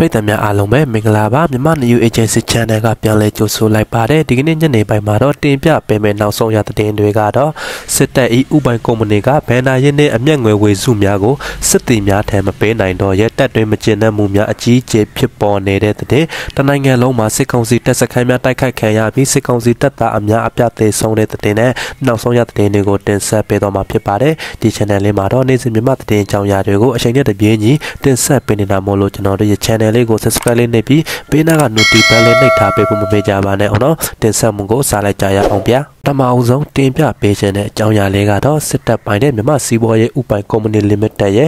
ပြည်သူများအားလုံးပဲမင်္ဂလာပါမြန်မာ New Agency Channel ကပြန်လည်ကြိုဆိုလိုက်ပါတယ်ဒီကနေ့ညနေပိုင်းမှာတော့တင်ပြပေးမယ့်နောက်ဆုံးရသတင်းတွေကတော့စစ်တပ်၏ဥပိုင်ကုမ္ပဏီကဘန်နာရင်းနှင့်အမျက်ငွေဝေစုများကိုစစ်တီများထံမပေးနိုင်တော့ရဲတပ်တွင်မကျဉ်တဲ့မှုများအကြီးအကျယ်ဖြစ်ပေါ်နေတဲ့တဲ့တနိုင်ငံလုံးမှာစစ်ကောင်စီတပ်စခန်းများတိုက်ခိုက်ခံရပြီးစစ်ကောင်စီတပ်သားအများအပြားသေဆုံးတဲ့တဲ့နဲ့နောက်ဆုံးရသတင်းတွေကိုတင်ဆက်ပေးတော့မှာဖြစ်ပါတယ်ဒီ channel လေးမှာတော့နေ့စဉ်မြန်မာသတင်းအကြောင်းအရာတွေကိုအချိန်နဲ့တပြေးညီတင်ဆက်ပေးနေတာမို့လို့ကျွန်တော်တို့ရဲ့ channel လေးကို subscribe လေးနှိပ်ပြီးဘေးနားက notification လေးနှိပ်ထားပေးဖို့မမေ့ကြပါနဲ့အောင်နော်တင်ဆက်မှုကိုစားလိုက်ကြရအောင်ဗျာတမအောင်ဆုံးတင်ပြပေးခြင်းတဲ့အကြောင်းအရာလေးကတော့စစ်တပ်ပိုင်းနဲ့မြန်မာစီးပွားရေးဥပိုင်ကုမ္ပဏီ limited ရဲ့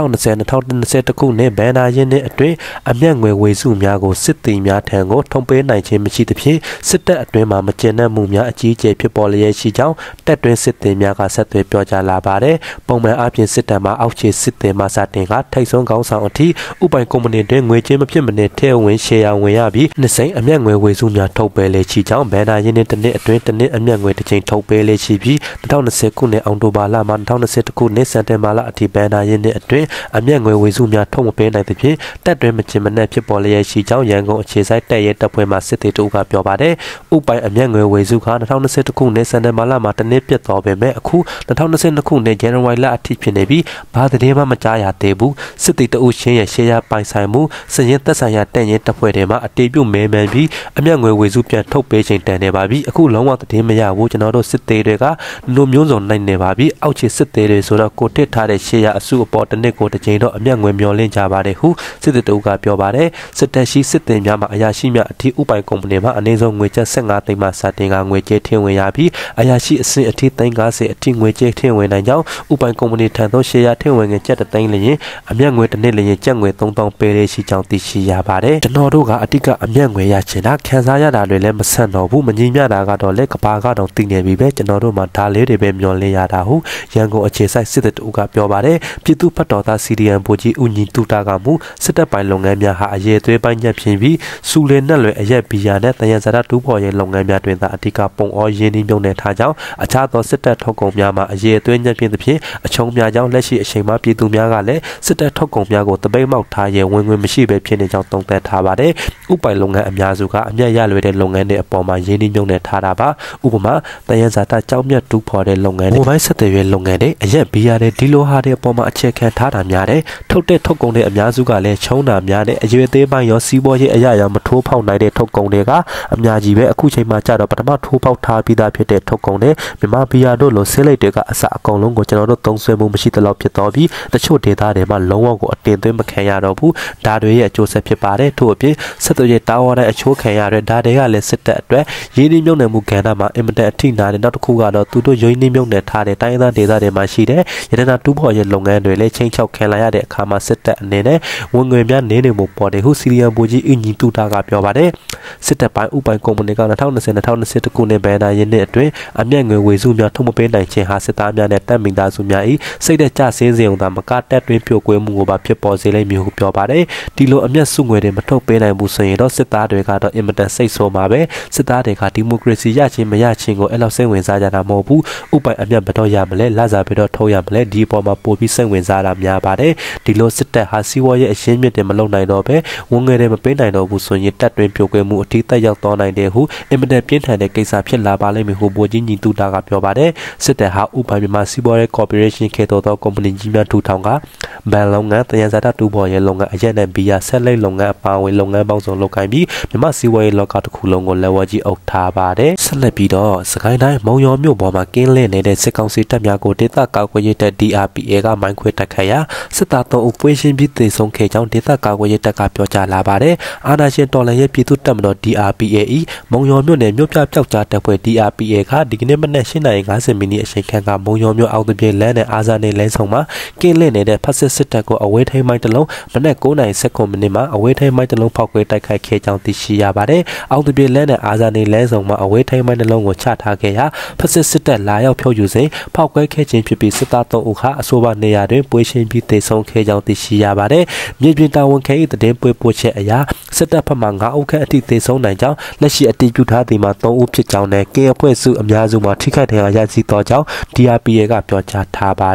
2020-2021 ခုနှစ်ဘန်နာရင်းနှစ်အတွင်းအမျက်ငွေဝေစုများကိုစစ်တီများထံကိုထုံပေးနိုင်ခြင်းမရှိသဖြင့်စစ်တပ်အတွင်းမှာမကျဉ်တဲ့မှုများအကြီးအကျယ်ဖြစ်ပေါ်လျက်ရှိကြောင်းတပ်တွင်းစစ်တီများကဆက်သွယ်ပြောကြားလာပါတယ်ပုံမှန်အားဖြင့်စစ်တပ်မှာအောက်ခြေစစ်တီမှစတင်ကထိတ်ဆုံးကောင်းဆောင်အထိဥပိုင်ကုမ္ပဏီတွင်ငွေချင်းမဖြစ်မနေထည့်ဝင်ရှယ်ယာဝင်ရပြီးနှစ်စိမ့်အမျက်ငွေဝေစုများထုတ်ပေးလေရှိကြောင်းဘန်နာရင်းနှစ်တစ်နှစ်အတွင်းတစ်နှစ်အမျက်ငွေတစ်ချိန်ထုတ်ပေးလေရှိပြီး2020ခုနှစ်အောက်တိုဘာလမှ2021ခုနှစ်စက်တင်ဘာလအထိဘန်နာရင်းနှစ်အတွင်းအမျက်ငွေဝေစုများထုတ်မပေးနိုင်သဖြင့်တပ်တွင်မချင်မနှက်ဖြစ်ပေါ်လျက်ရှိကြောင်းရန်ကုန်အခြေစိုက်တပ်ရဲတပ်ဖွဲ့မှစစ်သည်တို့ကပြောပါတယ်ဥပိုင်အမျက်ငွေဝေစုက2021ခုနှစ်စက်တင်ဘာလမှာတစ်နှစ်ပြတ်တော်ပေမဲ့အခု2022ခုနှစ်ဇန်နဝါရီလအထိဖြစ်နေပြီးဘာသတင်းမှမကြားရသေးဘူးစစ်သည်တို့ချင်းရဲ့ရှယ်ယာပိုင်ဆိုင်မှုစရင်သက်ဆိုင်ရာတပ်ရဲတပ်ဖွဲ့တွေမှာအတေပြုမဲမှန်ပြီးအမျက်ငွေဝေစုပြန်ထုတ်ပေးချိန်တန်နေပါပြီအခုလုံးဝသတင်းမရဘူးကျွန်တော်တို့စစ်သေးတွေကလူမျိုးစုံနိုင်နေပါပြီအောက်ခြေစစ်သေးတွေဆိုတော့ကိုတစ်ထားတဲ့ရှေ့ရအစုအပေါ်တစ်နှစ်ကိုတစ်ချိန်တော့အမျက်ငွေမျောလင့်ကြပါတယ်ဟုစစ်သေးတို့ကပြောပါတယ်စစ်တပ်ရှိစစ်သေးများမှာအရာရှိများအထီးဥပိုင်ကုမ္ပဏီမှာအနည်းဆုံးငွေကျပ်15သိန်းမှစတင်ကငွေကြေးထည့်ဝင်ရပြီးအရာရှိအဆင့်အထီး350အထီးငွေကြေးထည့်ဝင်နိုင်ကြောင်းဥပိုင်ကုမ္ပဏီထံသို့ရှေ့ရထည့်ဝင်ငွေကျပ်3သိန်းလျင်အမျက်ငွေတစ်နှစ်လျင်ကျပ်ငွေ3000ပေးရရှိကြောင်းသိရှိရပါတယ်ကျွန်တော်တို့ကအတိတ်ကအမျက်ငွေရချင်တာခံစားရတာတွေလည်းမဆန့်တော့ဘူးမငြိမ်းမြတာကတော့လေကဘာကတော့သိနေပြီပဲကျွန်တော်တို့မှာဒါလေးတွေပဲမျောလင်းရတာဟုရန်ကုန်အခြေစိုက်စစ်တပ်တို့ကပြောပါတယ်ပြည်သူ့ဖတ်တော်သား CDM ဗိုလ်ကြီးဦးညီတူတာကမှုစစ်တပ်ပိုင်းလုပ်ငန်းများဟာအရေးသွေးပိုင်းညက်ဖြစ်ပြီးစူလင်နဲ့လွယ်အရက်ဘီယာနဲ့တယံဇာတ်တူးဖော်ရေးလုပ်ငန်းများတွင်သာအဓိကပုံအောရင်းနှီးမြှုပ်နှံထားကြောင်းအခြားသောစစ်တပ်ထုတ်ကုန်များမှာအရေးသွေးညက်ဖြစ်သဖြင့်အချုံများကြောင့်လက်ရှိအချိန်မှာပြည်သူများကလည်းစစ်တပ်ထုတ်ကုန်များကိုတပိတ်မောက်ထားရဲဝင်ငွေမရှိဘဲဖြစ်နေကြောင်းသုံးသပ်ထားပါတယ်ဥပိုင်လုပ်ငန်းအများစုကအမျက်ရလွယ်တဲ့လုပ်ငန်းတွေအပေါ်မှာရင်းနှီးမြှုပ်နှံထားတာပါဥပမာတယံဇာတ်ကြောင်းမြတ်တူးဖော်တဲ့လုပ်ငန်းမိုဘိုင်းဆက်သွယ်ရေးလုပ်ငန်းတွေအရက်ဘီယာတွေဒီလိုဟာတွေအပေါ်မှာအခြေခံထားတာများတယ်ထုတ်တဲ့ထုတ်ကုန်တွေအများစုကလည်းချုံတာများတယ်အရွယ်သေးပိုင်းရောစီးပွားရေးအရာမထိုးဖောက်နိုင်တဲ့ထုတ်ကုန်တွေကအများကြီးပဲအခုချိန်မှာကြတော့ပထမထိုးဖောက်ထားပြီးသားဖြစ်တဲ့ထုတ်ကုန်တွေမြန်မာဘီယာတို့လိုဆေးလိပ်တွေကအစအကုန်လုံးကိုကျွန်တော်တို့သုံးစွဲမှုမရှိသလောက်ဖြစ်တော့ပြီးတချို့ဒေသတွေမှာလုံးဝကိုအတင်သွင်းမခံရတော့ဘူးဒါတွေရဲ့အကျိုးဆက်ဖြစ်ပါတယ်ထို့အပြင်ဆက်သွယ်ရေးတာဝါတဲ့အချိုးခံရတဲ့ဒါတွေကလည်းစစ်တပ်အတွက်ရင်းနှီးမြှုပ်နှံမှုကဏ္ဍမှာအင်မတန်အထိနာတယ်နောက်တစ်ခုကတော့သူတို့ရင်းနှီးမြှုပ်နှံထားတဲ့တိုင်းသားဒေသတွေမှာရှိတဲ့ရတနာတူးဖော်ရေးလုပ်ငန်းတွေလည်းချင်းချောက်ခံလာရတဲ့အခါမှာစစ်တပ်အနေနဲ့ဝင်ငွေများနေနေမှုပေါ်တယ်ဟုစီရီယံဘူကြီးအင်ဂျီတူတာကပြောပါတယ်စစ်တပ်ပိုင်းဥပိုင်ကုမ္ပဏီက2020-2021ခုနှစ်ဘန်နာရင်းနှစ်အတွင်းအမျက်ငွေဝေစုများထုတ်မပေးနိုင်ခြင်းဟာစစ်သားများနဲ့တပ်မိသားစုများ၏စိတ်သက်ကြဆင်းစေုံသာမကတပ်တွင်းပြိုကွဲမှုကိုပါဖြစ်ပေါ်စေလိမ့်မည်ဟုပြောပါတယ်ဒီလိုအမျက်စုငွေတွေမထုတ်ပေးနိုင်ဘူးဆိုရင်တော့စစ်သားတွေကတော့အင်မတန်စိတ်ဆိုးမှာပဲစစ်သားတွေကဒီမိုကရေစီရခြင်းမရခြင်းကိုအဲ့လောက်စိတ်ဝင်စားကြတာမဟုတ်ဘူးဥပိုင်အမျက်ဘယ်တော့ရမလဲလစာဘယ်တော့ထုတ်ရမလဲဒီပေါ်မှာပို့ပြီးစိတ်ဝင်စားတာများပါတယ်ဒီလိုစစ်တပ်ဟာစီးပွားရေးအရှင်းမြစ်တွေမလုပ်နိုင်တော့ပဲဝန်ငွေတွေမပေးနိုင်တော့ဘူးဆိုရင်တပ်တွင်ပြိုကွဲမှုအထိတက်ရောက်သွားနိုင်တယ်ဟုအင်မတန်ပြင်းထန်တဲ့ကိစ္စဖြစ်လာပါလိမ့်မယ်ဟုဗိုလ်ကြီးညီတူတာကပြောပါတယ်စစ်တပ်ဟာဥပိုင်မြန်မာစီးပွားရေးကော်ပိုရေးရှင်းခေတ်တော်သောကုမ္ပဏီကြီးများထူထောင်ကဘဏ်လုပ်ငန်းတယံဇာတ်တူးဖော်ရေးလုပ်ငန်းအရက်နဲ့ဘီယာဆက်လက်လုပ်ငန်းအပါအဝင်လုပ်ငန်းပေါင်းစုံလုပ်ကိုင်ပြီးမြန်မာစီးပွားရေးလောကတစ်ခုလုံးကိုလက်ဝါးကြီးအုပ်ထားပါတယ်ဆက်လက်ပြီးတော့စကိုင်းတိုင်းမုံရွာမြို့ပေါ်မှာကင်းလင်းနေတဲ့စစ်ကောင်စီတပ်များကိုဒေသကာကွယ်ရေးတပ် DRPA ကမိုင်းခွဲတိုက်ခိုက်ရာစစ်သား3ဦးပွင့်ရှင်းပြီးသေဆုံးခဲ့ကြောင်းဒေသကာကွယ်ရေးတပ်ကပြောကြားလာပါတယ်အာဏာရှင်တော်လှန်ရေးပြည်သူ့တပ်မတော် DRPA ၏မုံရွာမြို့နယ်မြို့ပြပျောက်ကြားတပ်ဖွဲ့ DRPA ကဒီကနေ့မနက်8:50မိနစ်အချိန်ခန့်ကမုံရွာမြို့အောင်တပြေလမ်းနဲ့အာဇာနေလမ်းဆောင်မှာကင်းလင်းနေတဲ့ဖက်စစ်စစ်တပ်ကိုအဝေးထိန်းမိုင်းတစ်လုံးမနက်9:19မိနစ်မှာအဝေးထိန်းမိုင်းတစ်လုံးဖောက်ခွဲတိုက်ခိုက်ခဲ့ကြောင်းသိရှိရပါတယ်အောင်တပြေလမ်းနဲ့အာဇာနေလမ်းဆောင်မှာအဝေးထိန်းမိုင်းတစ်လုံးကိုချထားခဲ့ရာဖက်စစ်စစ်တပ်လာရောက်ဖြုတ်ယူစဉ်ဖောက်ခွဲခဲ့ခြင်းဖြစ်ပြီးစစ်သား3ဦးဟာအဆိုပါနေရာတွင်ပွေရှင်းပြီးသေဆုံးခဲ့ကြောင်းသိရှိရပါတယ်မြေပြင်တာဝန်ခံ၏သတင်းပွေပို့ချက်အရစစ်တပ်ဘက်မှ9ဦးခန့်အထိသေဆုံးနိုင်ကြောင်းလက်ရှိအတည်ပြုထားသည်မှာ3ဦးဖြစ်ကြောင်းနဲ့ကင်းအဖွဲ့စုအများစုမှာထိခိုက်ဒဏ်ရာရရှိသောကြောင်း DRPA ကပြောကြားထားပါတယ်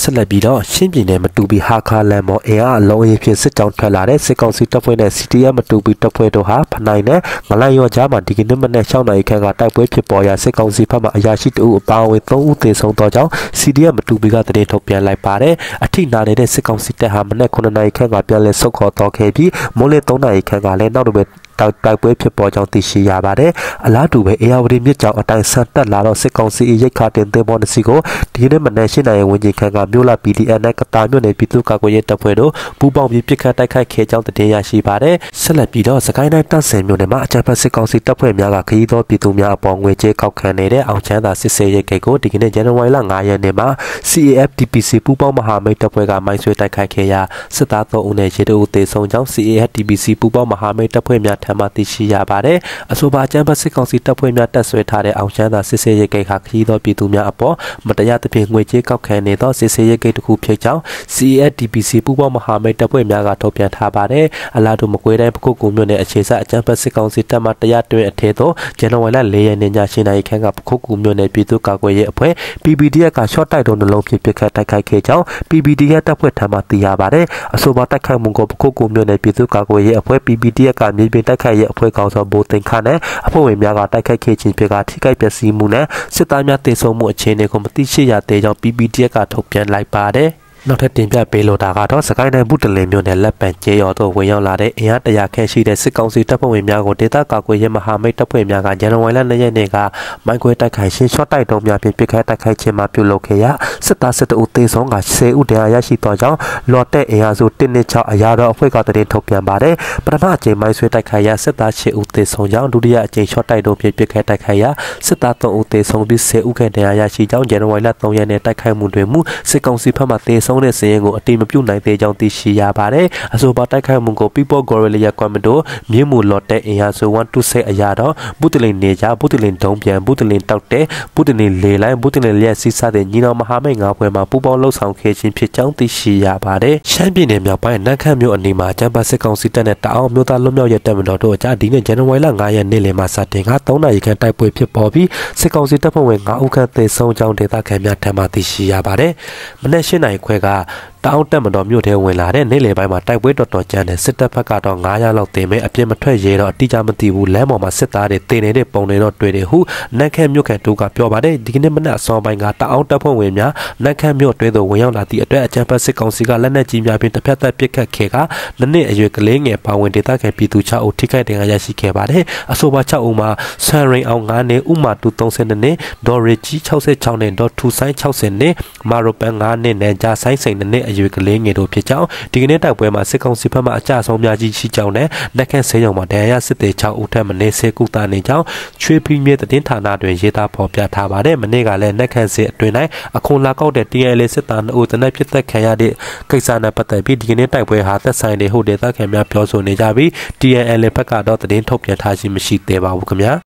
ဆက်လက်ပြီးတော့ရှင်းပြည်နယ်မတူပီဟာခါလန်မော်အင်အားအလုံးအင်းဖြစ်စစ်ကြောင်းထွက်လာတဲ့စစ်ကောင်စီတပ်ဖွဲ့နဲ့ CTF မတူပီတပ်ဖွဲ့တို့ဟာဖနိုင်နဲ့ငလိုင်ရောကြားမှာဒီကနေ့မနေ့6နာရီခန့်ကတိုက်ပွဲဖြစ်ပေါ်ရာစစ်ကောင်စီဘက်မှအရာရှိတအုပ်အပါအဝင်3ဦးသေဆုံးသောကြောင့် CTF မတူပီကတရင်ထုတ်ပြန်လိုက်ပါတယ်အထိနာနေတဲ့စစ်ကောင်စီတပ်ဟာမနေ့9နာရီခန့်ကပြန်လည်ဆုတ်ခေါ်တော့ခဲ့ပြီးမိုးလင်း3နာရီခန့်ကလည်းနောက်တစ်တိုက်ပွဲဖြစ်ပေါ်ကြောင်းသိရှိရပါတယ်အလားတူပဲအေယာဝတီမြစ်ကြောင်အတိုင်းဆန်တက်လာတော့စစ်ကောင်စီရိတ်ခါတင်သင်္ဘောတစ်စီးကိုဒီနေ့မနက်8နာရီဝန်းကျင်ခန့်ကမြို့လာ PDF နဲ့ကတာမြို့နယ်ပြည်သူ့ကာကွယ်ရေးတပ်ဖွဲ့တို့ပူးပေါင်းပြီးပစ်ခတ်တိုက်ခိုက်ခဲ့ကြောင်းသတင်းရရှိပါတယ်ဆက်လက်ပြီးတော့စကိုင်းတိုင်းတပ်ဆင်မြို့နယ်မှာအကြမ်းဖက်စစ်ကောင်စီတပ်ဖွဲ့များကခရီးသောပြည်သူများအပေါ်ငွေကြေးကောက်ခံနေတဲ့အောင်ချမ်းသာစစ်ဆေးရေးဂိတ်ကိုဒီကနေ့ဇန်နဝါရီလ9ရက်နေ့မှာ CAFTPC ပူးပေါင်းမဟာမိတ်တပ်ဖွဲ့ကမိုင်းဆွဲတိုက်ခိုက်ခဲ့ရာစစ်သား3ဦးနဲ့ရဲ2ဦးသေဆုံးကြောင်း CAFTPC ပူးပေါင်းမဟာမိတ်တပ်ဖွဲ့များထံမှရှိရပါတယ်အဆိုပါအကြမ်းဖက်စစ်ကောင်စီတပ်ဖွဲ့များတပ်ဆွဲထားတဲ့အောင်ချမ်းသာစစ်ဆေးရေးဂိတ်ဟာခရီးသောပြည်သူများအပေါ်မတရားသဖြင့်ငွေကြေးကောက်ခံနေသောစစ်ဆေးရေးဂိတ်တစ်ခုဖြစ်ကြောင်း CAFTPC ပူးပေါင်းမဟာမိတ်တပ်ဖွဲ့များကထုတ်ပြန်ထားပါတယ်အလားတူမကွေးတိုင်းပခုတ်ကူမြို့နယ်အခြေစိုက်အကြမ်းဖက်စစ်ကောင်စီတပ်မှတရားတွင်အထက်သို့ဇန်နဝါရီလ4ရက်နေ့ည8နာရီခန့်ကပခုတ်ကူမြို့နယ်ပြည်သူ့ကာကွယ်ရေးအဖွဲ့ PPDF ကရှော့တိုက်တော်နှလုံးဖြစ်ပစ်ခတ်တိုက်ခိုက်ခဲ့ကြောင်း PPDF တပ်ဖွဲ့ထံမှသိရပါတယ်အဆိုပါတိုက်ခိုက်မှုကိုပခုတ်ကူမြို့နယ်ပြည်သူ့ကာကွယ်ရေးအဖွဲ့ PPDF ကမြေပြင်တိုက်ခိုက်ရေးအဖွဲ့ကောင်ဆောင်ဘိုတင်ခါနဲ့အဖွဲ့ဝင်များကတိုက်ခိုက်ခဲ့ခြင်းဖြစ်ကထိခိုက်ပျက်စီးမှုနဲ့စစ်သားများတေဆုံးမှုအခြေအနေကိုမသိရှိရသေးကြောင်း PPDF ကထုတ်ပြန်လိုက်ပါတယ်နောက်ထပ်တင်ပြပေးလိုတာကတော့စကိုင်းတိုင်းဘုတလင်မြို့နယ်လက်ပံကျေးရွာသို့ဝင်ရောက်လာတဲ့အင်အား100ခန့်ရှိတဲ့စစ်ကောင်စီတပ်ဖွဲ့ဝင်များကိုဒေသကာကွယ်ရေးမဟာမိတ်တပ်ဖွဲ့များကဇန်နဝါရီလ2ရက်နေ့ကမိုင်းခွဲတိုက်ခိုက်ရှင်းရှော့တိုက်တုံးများဖြင့်ပစ်ခတ်တိုက်ခိုက်ခြင်းမှာပြုလုပ်ခဲ့ရာစစ်သား12ဦးသေဆုံးက10ဦးတရားရရှိသောကြောင့်လော်တဲ့အင်အားစု126အရာတော်အဖွဲ့ကတရင်ထုတ်ပြန်ပါတယ်ပထမအကြိမ်မိုင်းဆွဲတိုက်ခိုက်ရာစစ်သား10ဦးသေဆုံးကြောင်းဒုတိယအကြိမ်ရှော့တိုက်တုံးဖြင့်ပစ်ခတ်တိုက်ခိုက်ရာစစ်သား3ဦးသေဆုံးပြီး10ဦးခန့်တရားရရှိကြောင်းဇန်နဝါရီလ3ရက်နေ့တိုက်ခိုက်မှုတွင်စစ်ကောင်စီဘက်မှသေဆုံးတဲ့စည်ရင်ကိုအတိမပြုတ်နိုင်သေးကြောင်းသိရှိရပါတယ်အဆိုပါတိုက်ခိုက်မှုကို People Guerrilla Commando မြင်းမူလော်တဲ့အင်အားစု126အရာတော်ဘုတလင်နေကြဘုတလင်တုံးပြန်ဘုတလင်တောက်တဲ့ဘုတလင်လေလိုင်းဘုတလင်လျက်စီးစားတဲ့ညီနောင်မဟာမိတ်9ဖွဲ့မှာပူးပေါင်းလှုပ်ဆောင်ခဲ့ခြင်းဖြစ်ကြောင်းသိရှိရပါတယ်ရှမ်းပြည်နယ်မြောက်ပိုင်းနန်းခမ်းမြို့အနီးမှာကျမ်းပါစစ်ကောင်စီတပ်နဲ့တအောင်မြို့သားလွတ်မြောက်ရေးတပ်မတော်တို့အကြားဒီနေ့ဇန်နဝါရီလ9ရက်နေ့လယ်မှာစတင်က3နာရီခန့်တိုက်ပွဲဖြစ်ပေါ်ပြီးစစ်ကောင်စီတပ်ဖွဲ့ဝင်9ဦးခန့်သေဆုံးကြောင်းဒေသခံများထံမှသိရှိရပါတယ်မနေ့8နာရီခွဲကတောင်တက်မတော်မြို့ထဲဝင်လာတဲ့နေ့လယ်ပိုင်းမှာတိုက်ပွဲတော်တော်ကြမ်းတဲ့စစ်တပ်ဘက်ကတော့900လောက်တင်မဲ့အပြစ်မထွက်ရဲတော့အတိအကျမသိဘူးလမ်းပေါ်မှာစစ်သားတွေတင်နေတဲ့ပုံတွေတော့တွေ့တယ်ဟုနန်းခမ်းမြို့ခံတို့ကပြောပါတယ်ဒီကနေ့မနက်အစောပိုင်းကတောင်တက်ဖွဲ့ဝင်များနန်းခမ်းမြို့တွဲသို့ဝင်ရောက်လာသည့်အတွက်အကြမ်းဖက်စစ်ကောင်စီကလက်နက်ကြီးများဖြင့်တစ်ဖက်သက်ပစ်ခတ်ခဲ့ကနှစ်အရွယ်ကလေးငယ်ပါဝင်ဒေသခံပြည်သူ6ဦးထိခိုက်ဒဏ်ရာရရှိခဲ့ပါတယ်အဆိုပါ6ဦးမှာဆန်ရိန်အောင်9နှစ်ဥမာတူ32နှစ်ဒေါ်ရီကြီး66နှစ်ဒေါ်ထူဆိုင်60နှစ်မာရိုပန်9နှစ်နဲ့ဂျာဆိုင်စိန်2နှစ်အရွယ်ကလေးငယ်တို့ဖြစ်ကြောင်းဒီကနေ့တိုက်ပွဲမှာစစ်ကောင်စီဘက်မှအကြဆုံးများကြီးရှိကြောင်းနဲ့လက်ခန့်ဆေးရုံမှာဒဏ်ရာစစ်သည်6ဦးထပ်မင်းဆေးကုသနေကြောင်းချွေးဖီးမြေသတင်းဌာနတွင်ရေးသားဖော်ပြထားပါတယ်မနေ့ကလည်းလက်ခန့်ဆေးအတွင်၌အခွန်လာကောက်တဲ့ TNL စစ်သား2ဦးတနက်ဖြစ်သက်ခံရတဲ့ကိစ္စနဲ့ပတ်သက်ပြီးဒီကနေ့တိုက်ပွဲဟာသက်ဆိုင်တဲ့ဟုတ်ဒေသခံများပြောဆိုနေကြပြီး TNL ဘက်ကတော့သတင်းထုတ်ပြန်ထားခြင်းမရှိသေးပါဘူးခင်ဗျာ